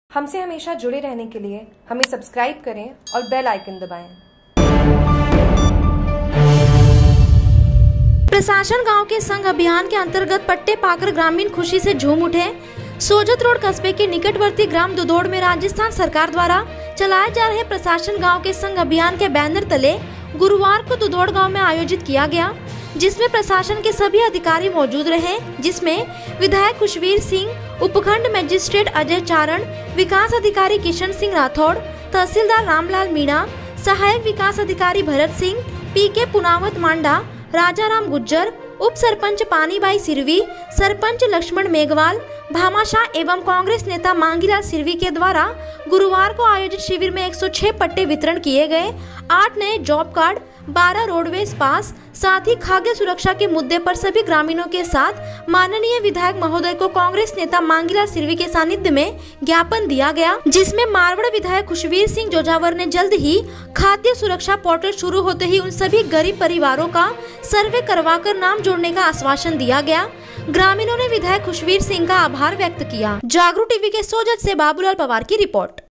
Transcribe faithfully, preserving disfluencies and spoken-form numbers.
हमसे हमेशा जुड़े रहने के लिए हमें सब्सक्राइब करें और बेल आइकन दबाएं। प्रशासन गांव के संघ अभियान के अंतर्गत पट्टे पाकर ग्रामीण खुशी से झूम उठे। सोजत रोड कस्बे के निकटवर्ती ग्राम दुदोड़ में राजस्थान सरकार द्वारा चलाए जा रहे प्रशासन गांव के संघ अभियान के बैनर तले गुरुवार को दुदोड़ गांव में आयोजित किया गया, जिसमें प्रशासन के सभी अधिकारी मौजूद रहे, जिसमें विधायक खुशवीर सिंह, उपखंड मजिस्ट्रेट अजय चारण, विकास अधिकारी किशन सिंह राठौड़, तहसीलदार रामलाल मीणा, सहायक विकास अधिकारी भरत सिंह, पी के पुनावत मांडा, राजाराम गुज्जर, उप सरपंच पानीबाई सिरवी, सरपंच लक्ष्मण मेघवाल, भामाशाह एवं कांग्रेस नेता मांगीलाल सिरवी के द्वारा गुरुवार को आयोजित शिविर में एक सौ छह पट्टे वितरण किए गए। आठ नए जॉब कार्ड, बारह रोडवेज पास, साथ ही खाद्य सुरक्षा के मुद्दे पर सभी ग्रामीणों के साथ माननीय विधायक महोदय को कांग्रेस नेता मांगीलाल सिरवी के सानिध्य में ज्ञापन दिया गया, जिसमें मारवाड़ विधायक खुशवीर सिंह जोजावर ने जल्द ही खाद्य सुरक्षा पोर्टल शुरू होते ही उन सभी गरीब परिवारों का सर्वे करवाकर नाम जोड़ने का आश्वासन दिया गया। ग्रामीणों ने विधायक खुशवीर सिंह का आभार व्यक्त किया। जागरूक टीवी के सोजत से बाबूलाल पवार की रिपोर्ट।